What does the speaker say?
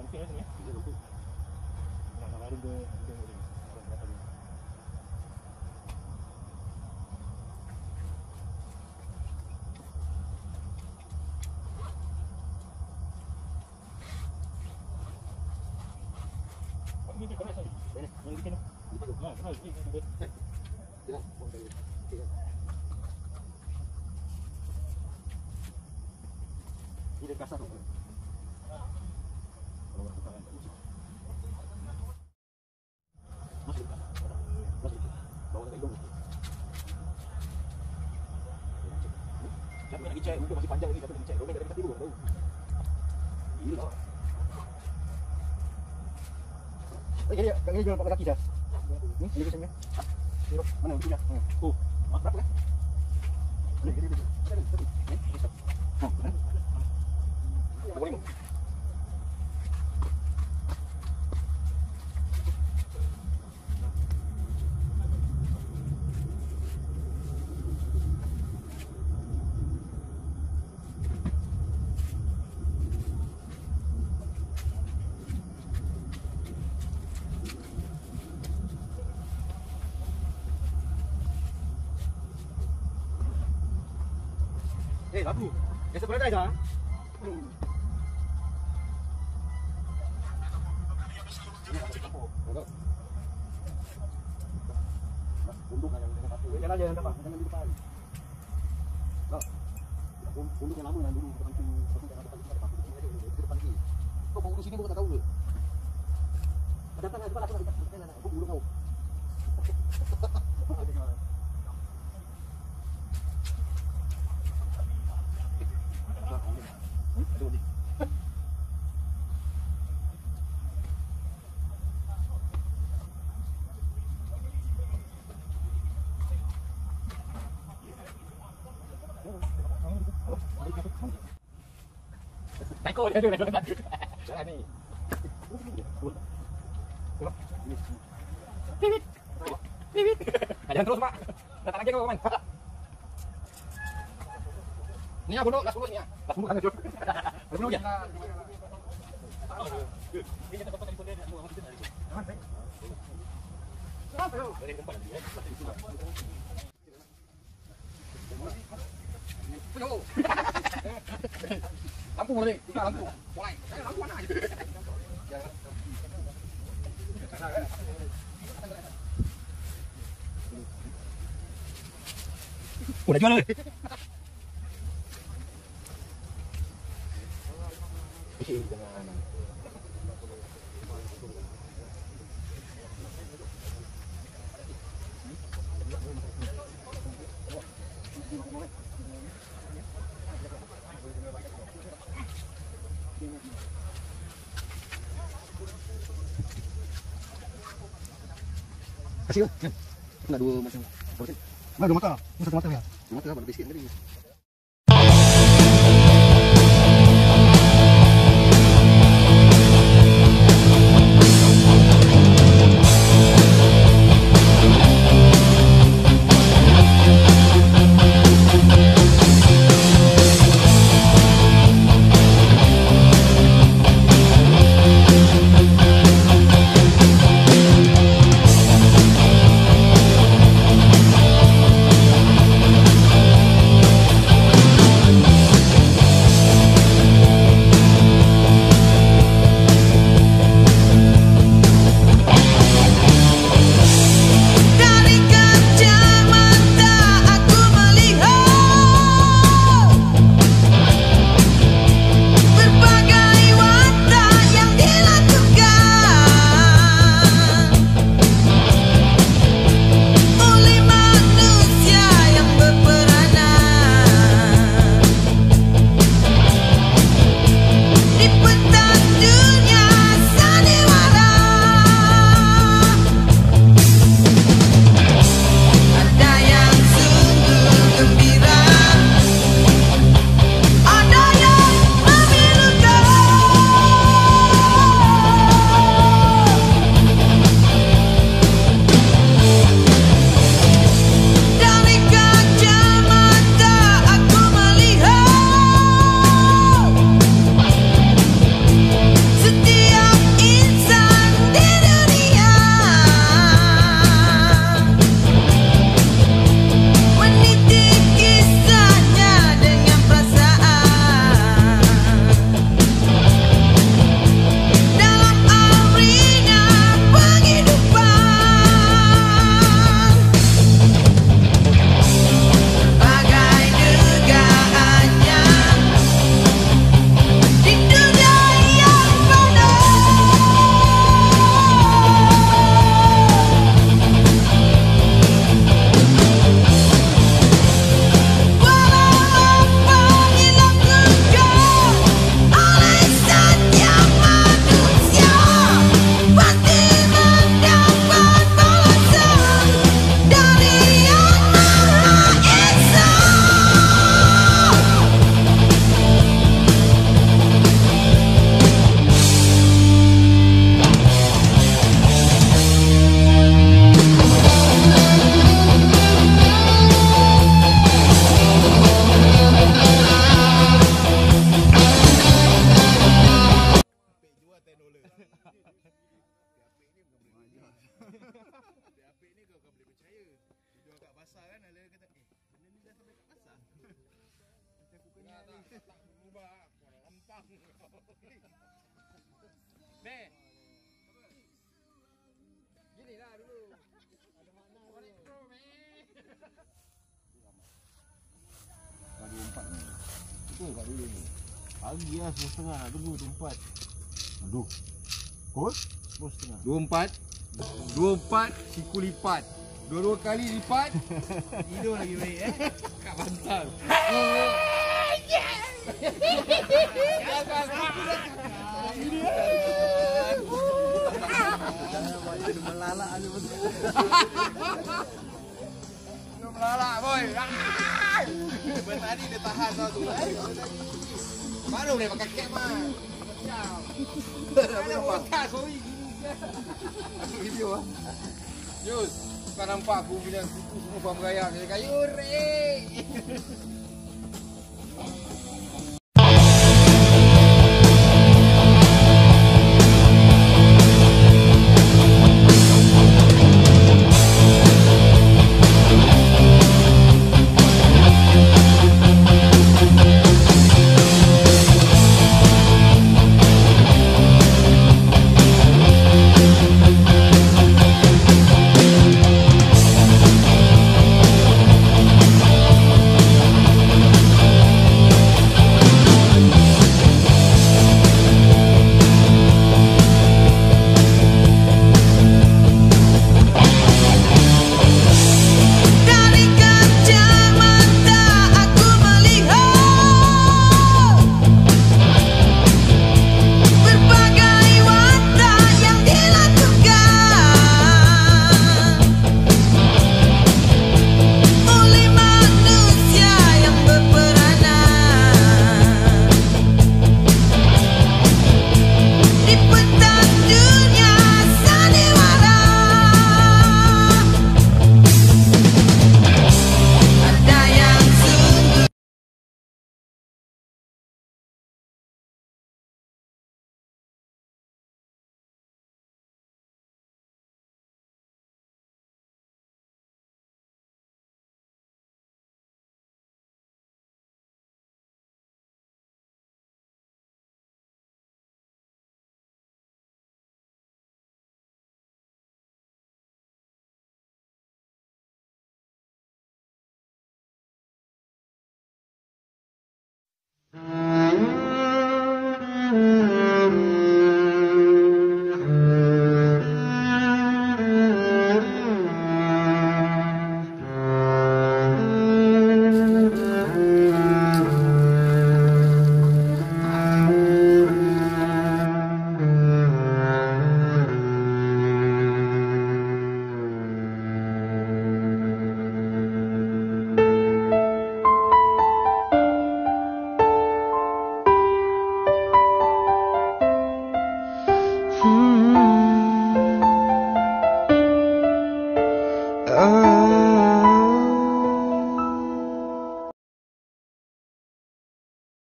Okey lah sini. Nak lalu ke ini dia kena saya. Yang bikin. Ha, betul. Ini. Ini kasar tu. Kalau bukan masih bawa tak hidung. Siapa nak dicek mungkin masih panjang lagi, siapa nak dicek. Romel tak ada tidur tahu. Ini lah. Kak jual 4 kaki dah. Ni dia macam ni. Mana punya? Oh, berapa kan? Ni. Oh, mana? Boleh. Labu. Biasa paradise ah. Unduk yang dengan satu. Jalan aja nampak, jangan di depan. Nah. Unduk yang lama yang dulu depan tu, jangan depan di depan ni. Kau bawa di sini bukan tak tahu ke? Datang depan aku nak aku unduk kau. Takut dia ada nak. Jalan ni. Pipit. Pipit. Jangan terus, Pak. Datang lagi kau, Man. Ni aku dulu, last ni ah. Last kan tu. Last ya. Ini kita dapat telefon dia nak buat kita dari. Kenapa tu? Dari tempat nanti eh. Yo. Lampu mana ni? Buka lampu. Mulai. Lampu mana? Udah jual. Kasih lah. Nak dua macam. Mana dua mata? Satu mata ya. Dua mata apa? Lebih sikit tadi. Tak berubah. Lampang. Be. Gini lah dulu. Ada makna. Pro, be. Pagi 4 ni. Betul kat dulu ni. Pagi lah 10.30 nak tunggu tempat. Aduh. Kod? 10.30. 24 siku lipat. Dua-dua kali lipat. Tidur lagi baik kat bantal. Melalak ada betul. Melalak boy. Tadi dia tahan tu. Baru boleh pakai cap mah. Macam. Ada wakas sorry gini. Video ah. Yus, kau nampak aku punya kuku semua buang berayam. Dia kata, "Yurek."